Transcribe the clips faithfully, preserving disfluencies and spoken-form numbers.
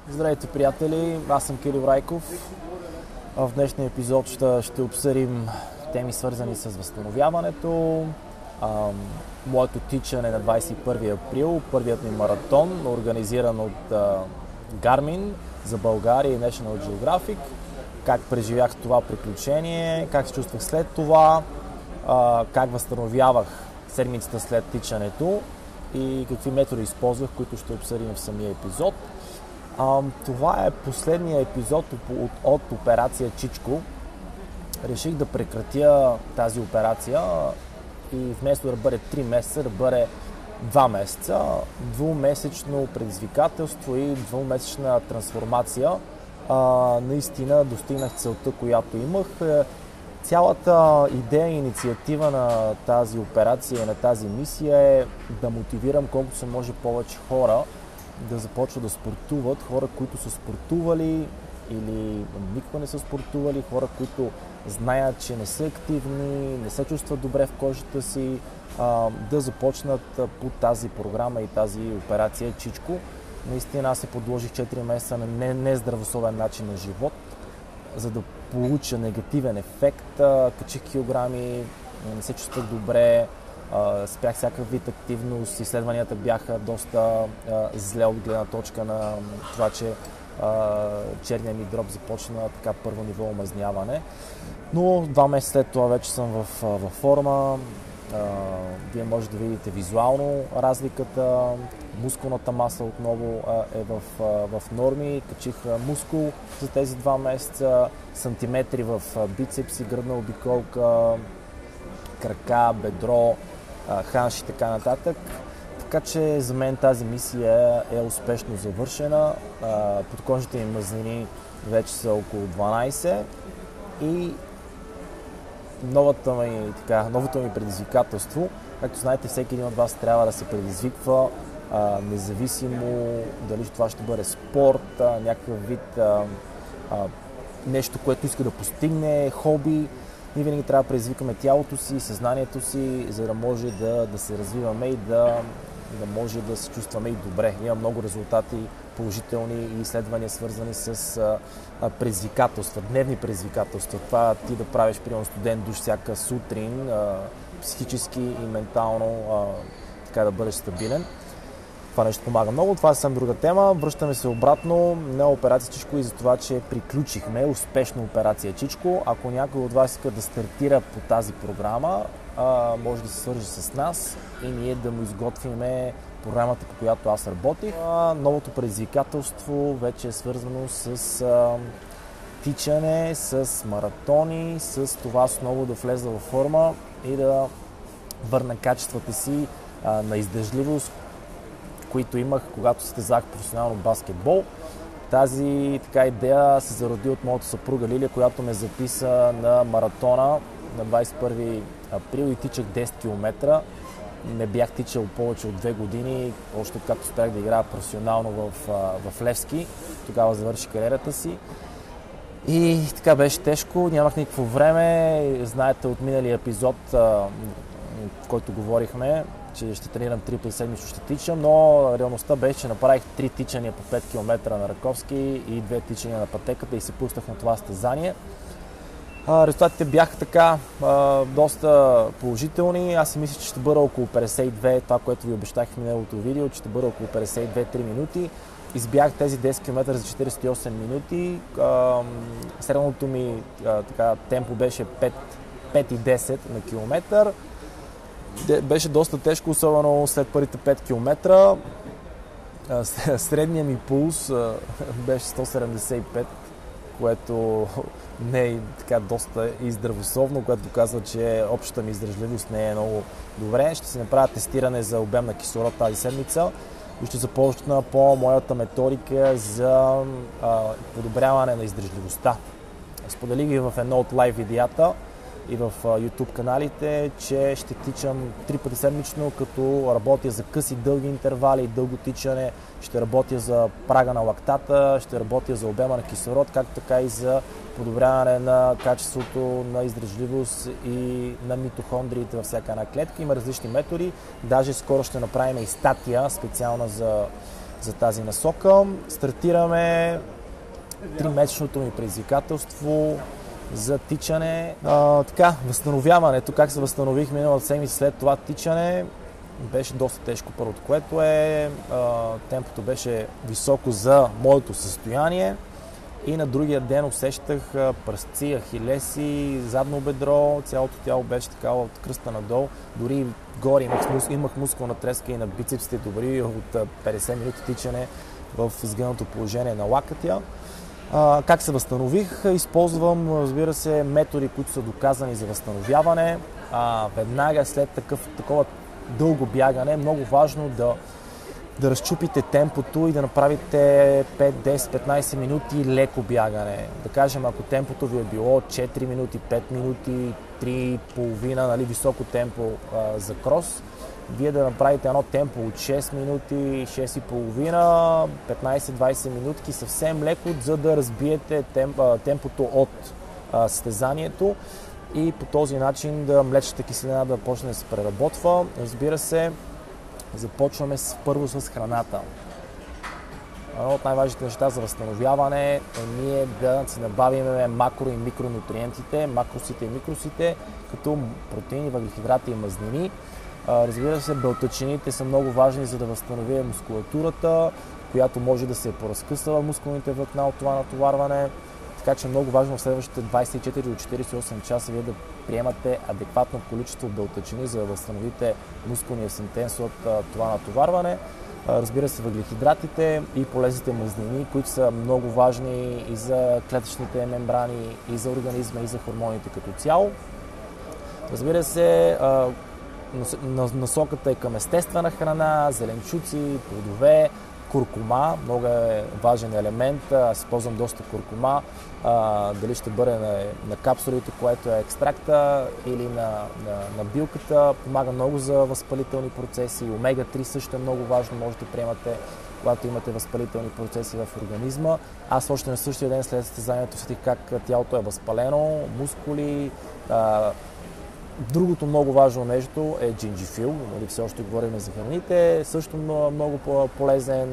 Здравейте, приятели! Аз съм Кирил Райков. В днешния епизод ще, ще обсъдим теми, свързани с възстановяването, а, моето тичане на двадесет и първи април, първият ми маратон, организиран от а, Garmin за България и National Geographic. Как преживях това приключение, как се чувствах след това, а, как възстановявах седмицата след тичането и какви методи използвах, които ще обсъдим в самия епизод. А, това е последния епизод от, от операция Чичко. Реших да прекратя тази операция и вместо да бъде три месеца, да бъде два месеца. Двумесечно предизвикателство и двумесечна трансформация. А, наистина достигнах целта, която имах. Цялата идея и инициатива на тази операция и на тази мисия е да мотивирам колкото се може повече хора да започват да спортуват, хора, които са спортували или никога не са спортували, хора, които знаят, че не са активни, не се чувстват добре в кожата си, да започнат по тази програма и тази операция Чичко. Наистина аз се подложих четири месеца на нездравословен начин на живот, за да получа негативен ефект. Качих килограми, не се чувствах добре, спрях всякакъв вид активност, изследванията бяха доста а, зле от гледна точка на това, че а, черния ми дроб започна така първо ниво омазняване. Но два месеца след това вече съм в, в форма. А, вие може да видите визуално разликата. Мускулната маса отново а, е в, а, в норми. Качих а, мускул за тези два месеца, сантиметри в а, бицепси, гръдна обиколка, крака, бедро, ханш и така нататък. Така че за мен тази мисия е успешно завършена. Подкожните ми мазнини вече са около дванадесет и новата ми, така, новото ми предизвикателство, както знаете, всеки един от вас трябва да се предизвиква, независимо дали това ще бъде спорт, някакъв вид нещо, което иска да постигне, хоби. Ние винаги трябва да предизвикаме тялото си, съзнанието си, за да може да, да се развиваме и да, да може да се чувстваме и добре. Има много резултати, положителни и изследвания, свързани с а, предизвикателства, дневни предизвикателства. Това ти да правиш, примерно, студен душ всяка сутрин, а, психически и ментално а, така да бъдеш стабилен. Това нещо помага много. Това е съвсем друга тема. Връщаме се обратно на операция Чичко и за това, че приключихме успешно операция Чичко. Ако някой от вас иска да стартира по тази програма, може да се свържи с нас и ние да му изготвиме програмата, по която аз работих. Новото предизвикателство вече е свързано с тичане, с маратони, с това отново да влеза във форма и да върна качествата си на издържливост, които имах, когато състезах професионално баскетбол. Тази така идея се зароди от моята съпруга Лилия, която ме записа на маратона на двадесет и първи април и тичах десет километра. Не бях тичал повече от две години, още както старах да играя професионално в, в Левски. Тогава завърши кариерата си. И така беше тежко, нямах никакво време. Знаете от миналия епизод, в който говорихме, че ще тренирам три пъти седмично, ще тичам, но реалността беше, че направих три тичания по пет километра на Раковски и две тичания на пътеката и се пуснах на това състезание. Резултатите бяха така а, доста положителни. Аз си мисля, че ще бъда около петдесет и две, това, което ви обещах в миналото видео, че ще бъда около петдесет и две до три минути. Избях тези десет километра за четиридесет и осем минути. А, средното ми а, така, темпо беше пет и десет на километър. Беше доста тежко, особено след първите пет километра. Средният ми пулс беше сто седемдесет и пет, което не е така доста и здравословно, което доказва, че общата ми издръжливост не е много добре. Ще се направя тестиране за обем на кислород тази седмица и ще започна по моята методика за а, подобряване на издръжливостта. Споделих ви в едно от лайв видеята и в YouTube каналите, че ще тичам три пъти седмично, като работя за къси дълги интервали и дълго тичане, ще работя за прага на лактата, ще работя за обема на кислород, както така и за подобряване на качеството на издръжливост и на митохондриите във всяка една клетка. Има различни методи, даже скоро ще направим и статия специална за за тази насока. Стартираме тримесечното ми предизвикателство за тичане. А, така, възстановяването, как се възстанових миналата седмица след това тичане, беше доста тежко, първото, което е, а, темпото беше високо за моето състояние и на другия ден усещах пръстци, ахилеси, задно бедро, цялото тяло беше такава от кръста надолу, дори горе имах, мус, имах мускулна треска и на бицепсите добри от петдесет минути тичане в сгънато положение на лакътя. А, как се възстанових? Използвам, разбира се, методи, които са доказани за възстановяване. А, веднага след такъв, такова дълго бягане е много важно да, да разчупите темпото и да направите пет, десет, петнайсет минути леко бягане. Да кажем, ако темпото ви е било четири минути, пет минути, три и половина, нали, високо темпо а, за крос, вие да направите едно темпо от шест минути, шест и половина, петнайсет-двайсет минутки съвсем леко, за да разбиете темп, темпото от а, състезанието и по този начин да млечната киселина да почне да се преработва. Разбира се, започваме с, първо с храната. Едно от най-важните неща за възстановяване е ние да си набавиме макро и микронутриентите, макросите и микросите, като протеини, въглехидрати и мазнини. Разбира се, белтъчините са много важни, за да възстановим мускулатурата, която може да се поразкъсва мускулните влакна от това натоварване. Така че е много важно в следващите двайсет и четири до четирийсет и осем часа вие да приемате адекватно количество белтъчини, за да възстановите мускулния синтез от това натоварване. Разбира се, въглехидратите и полезните мазнини, които са много важни и за клетъчните мембрани, и за организма, и за хормоните като цяло. Разбира се, насоката е към естествена храна, зеленчуци, плодове, куркума, много е важен елемент. Аз използвам доста куркума, а, дали ще бъде на, на капсулите, което е екстракта, или на, на, на билката. Помага много за възпалителни процеси. омега три също е много важно, можете да приемате, когато имате възпалителни процеси в организма. Аз още на същия ден след състезанието усетих как тялото е възпалено, мускули. А, Другото много важно нещо е джинджифил, нали, все още говорим за храните, също много, много полезен.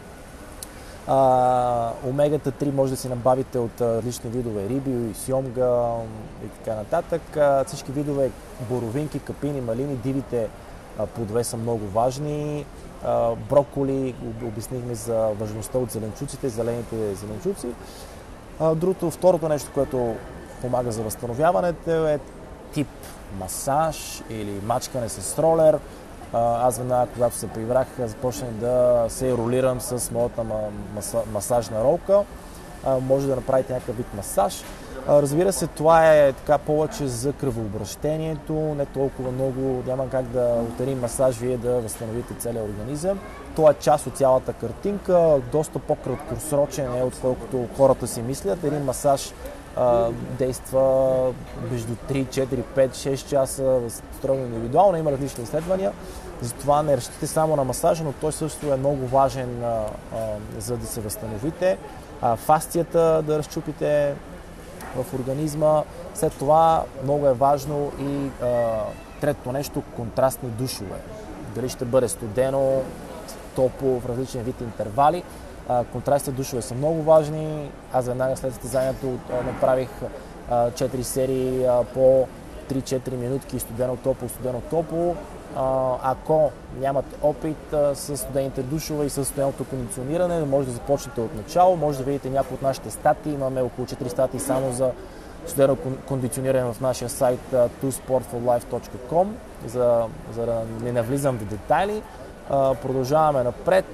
А, омегата три може да си набавите от различни видове риби, сьомга и така нататък. А, всички видове боровинки, капини, малини, дивите а, плодове са много важни. А, броколи, обяснихме за важността от зеленчуците, зелените зеленчуци. А, другото, второто нещо, което помага за възстановяването е тип масаж или мачкане с ролер. Аз веднага, когато се прибрах, започнах да се ролирам с моята масажна ролка. Може да направите някакъв вид масаж. Разбира се, това е така повече за кръвообращението, не толкова много, няма как да от един масаж вие да възстановите целия организъм. Това е част от цялата картинка, доста по-краткосрочен е, отколкото хората си мислят. Един масаж Uh, действа между три, четири, пет, шест часа, строго индивидуално, има различни изследвания. Затова не разчитате само на масажа, но той също е много важен, uh, uh, за да се възстановите. Uh, фасцията да разчупите в организма. След това много е важно и uh, третото нещо, контрастни душове. Дали ще бъде студено, топло, в различни вид интервали. Контрастните душове са много важни. Аз веднага след състезанието направих четири серии по три-четири минутки студено топло, студено топло. Ако нямате опит с студените душове и с студеното кондициониране, може да започнете от начало. Може да видите някои от нашите статии. Имаме около четири статии само за студено кондициониране в нашия сайт two sport for life точка com, за, за да не навлизам в детайли. Продължаваме напред.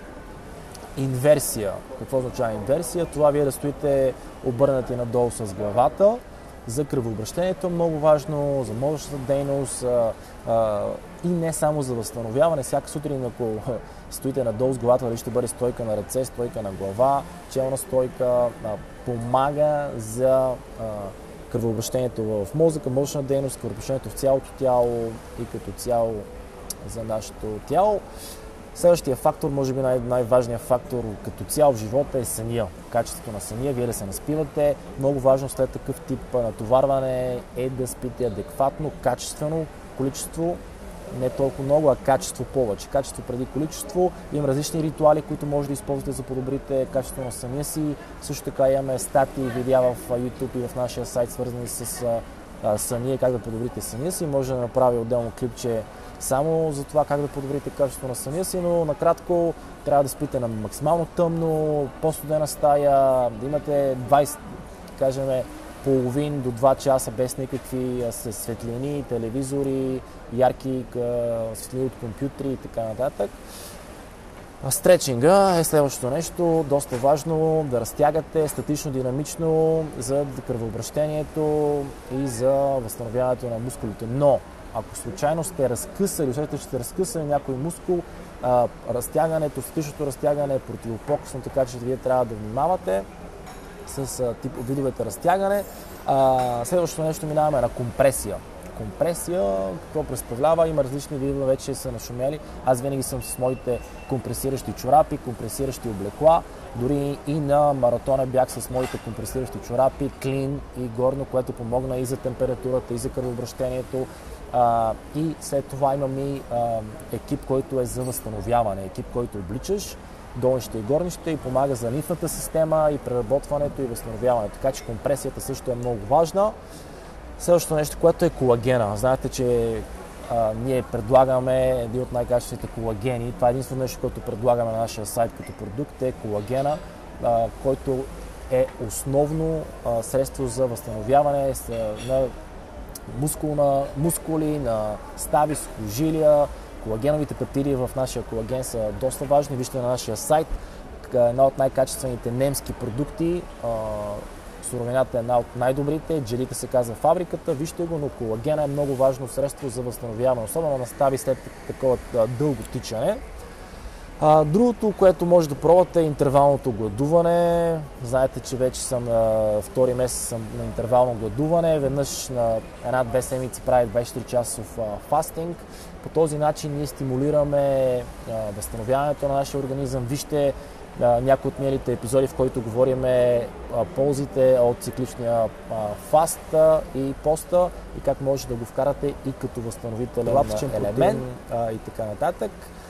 Инверсия. Какво означава инверсия? Това вие да стоите обърнати надолу с главата. За кръвообращението е много важно, за мозъчната дейност а, а, и не само за възстановяване. Всяка сутрин, ако стоите надолу с главата, дали ще бъде стойка на ръце, стойка на глава, челна стойка, а, помага за а, кръвообращението в мозъка, мозъчна дейност, кръвообращението в цялото тяло и като цяло за нашето тяло. Следващия фактор, може би най- най-важният фактор като цяло в живота е съня. Качеството на съня, вие да се наспивате. Много важно след такъв тип натоварване е да спите адекватно, качествено количество не толкова много, а качество повече. Качество преди количество. Има различни ритуали, които може да използвате за подобрите качеството на самия си. Също така имаме статии, видеа в YouTube и в нашия сайт, свързани с а, съня и как да подобрите съня си. Може да направи отделно клипче само за това как да подобрите качеството на съня си, но накратко трябва да спите на максимално тъмно, по-студена стая, да имате двайсет, кажем, половин до два часа без никакви светлини, телевизори, ярки светлини от компютри и така нататък. Стречинга е следващото нещо, доста важно да разтягате статично, динамично за кръвообращението и за възстановяването на мускулите. Но ако случайно сте разкъсали, усетите, че сте разкъсали някой мускул, а, разтягането, статичното разтягане е противопоказно, така че вие трябва да внимавате с а, тип видовете разтягане. А, следващото нещо минаваме на компресия. Компресия, какво представлява? Има различни видове, вече са нашумели. Аз винаги съм с моите компресиращи чорапи, компресиращи облекла. Дори и на маратона бях с моите компресиращи чорапи, клин и горно, което помогна и за температурата, и за кръвообращението. А, и след това имам и а, екип, който е за възстановяване, екип, който обличаш, долнище и горнище и помага за лимфната система и преработването и възстановяването. Така че компресията също е много важна. Следващото нещо, което е колагена. Знаете, че а, ние предлагаме един от най-качествените колагени. Това е единствено нещо, което предлагаме на нашия сайт като продукт, е колагена, а, който е основно а, средство за възстановяване на мускул на мускули, на стави, сухожилия. Колагеновите пептиди в нашия колаген са доста важни. Вижте на нашия сайт. Една от най-качествените немски продукти. Суровината е една от най-добрите. Джелите се казва фабриката. Вижте го, но колагена е много важно средство за възстановяване. Особено на стави след такова дълго тичане. А, другото, което може да пробвате е интервалното гладуване. Знаете, че вече съм а, втори месец съм на интервално гладуване. Веднъж на една-две седмици прави двайсет и четири часов а, фастинг. По този начин ние стимулираме а, възстановяването на нашия организъм. Вижте а, някои от миналите епизоди, в които говорим а, ползите от цикличния а, фаст а, и поста и как може да го вкарате и като възстановителен елемент а, и така нататък.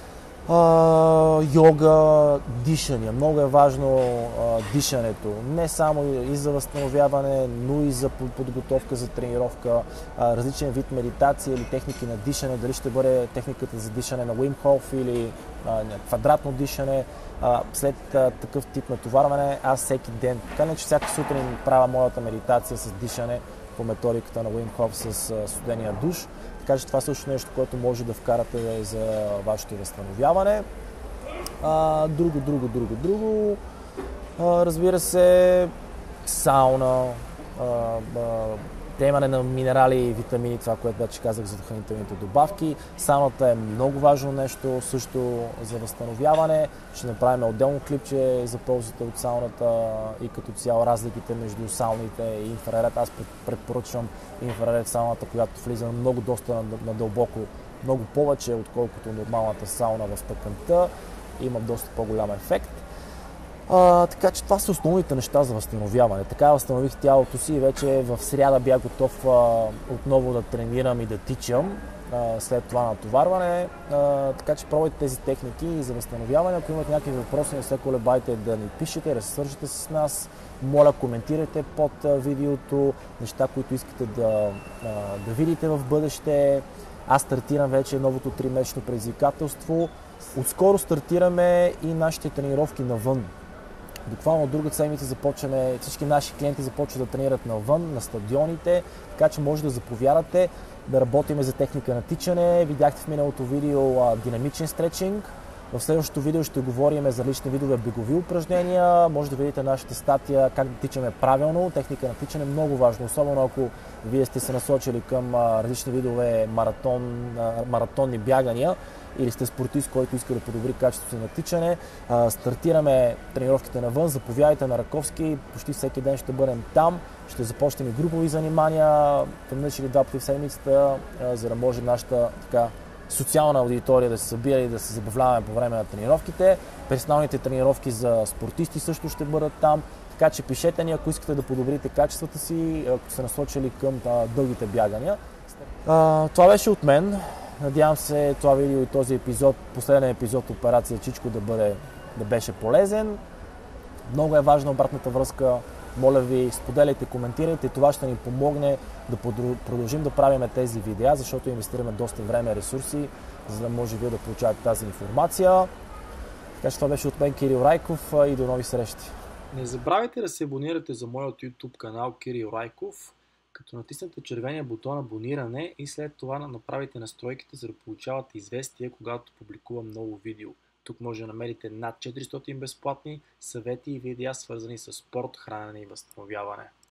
Uh, йога, дишания. Много е важно uh, дишането. Не само и за възстановяване, но и за подготовка за тренировка. Uh, различен вид медитация или техники на дишане. Дали ще бъде техниката за дишане на Wim Hof или uh, квадратно дишане. Uh, след uh, такъв тип натоварване, аз всеки ден, така не че всяка сутрин правя моята медитация с дишане по методиката на Wim Hof с uh, студения душ. Така че това също нещо, което може да вкарате за вашето възстановяване. А, друго, друго, друго, друго. А, разбира се, сауна, а, а, приемане на минерали и витамини, това, което вече казах за хранителните добавки. Сауната е много важно нещо, също за възстановяване. Ще направим отделно клипче за ползите от сауната и като цяло разликите между сауните и инфраред. Аз предпоръчвам инфраред сауната, която влиза много доста надълбоко, много повече, отколкото нормалната сауна в тъканта. Има доста по-голям ефект. А, така че това са основните неща за възстановяване. Така възстанових тялото си и вече в сряда бях готов а, отново да тренирам и да тичам а, след това натоварване. А, така че пробвайте тези техники за възстановяване. Ако имате някакви въпроси, не се колебайте да ни пишете, да се свържете с нас. Моля, коментирайте под видеото неща, които искате да, а, да видите в бъдеще. Аз стартирам вече новото тримесечно предизвикателство. Отскоро стартираме и нашите тренировки навън. Буквално другата седмица започваме, всички наши клиенти започват да тренират навън, на стадионите, така че може да заповядате да работим за техника на тичане. Видяхте в миналото видео а, динамичен стретчинг. В следващото видео ще говорим за различни видове бегови упражнения. Може да видите нашата статия как да тичаме правилно. Техника на тичане е много важно, особено ако вие сте се насочили към а, различни видове маратон, а, маратонни бягания или сте спортист, който иска да подобри качеството на тичане. А, стартираме тренировките навън, заповядайте на Раковски, почти всеки ден ще бъдем там. Ще започнем и групови занимания, веднъж или два пъти в седмицата, а, за да може нашата така социална аудитория да се събира и да се забавляваме по време на тренировките. Персоналните тренировки за спортисти също ще бъдат там. Така че пишете ни, ако искате да подобрите качествата си, ако сте насочили към а, дългите бягания. А, това беше от мен. Надявам се това видео и този епизод, последен епизод Операция Чичко да, бъде, да беше полезен. Много е важна обратната връзка. Моля ви, споделяйте, коментирайте. Това ще ни помогне да продължим да правим тези видеа, защото инвестираме доста време и ресурси, за да може вие да получавате тази информация. Така че това беше от мен Кирил Райков и до нови срещи. Не забравяйте да се абонирате за моят YouTube канал Кирил Райков, като натиснете червения бутон абониране и след това направите настройките, за да получавате известия, когато публикувам ново видео. Тук може да намерите над четиристотин безплатни съвети и видеа, свързани с спорт, хранене и възстановяване.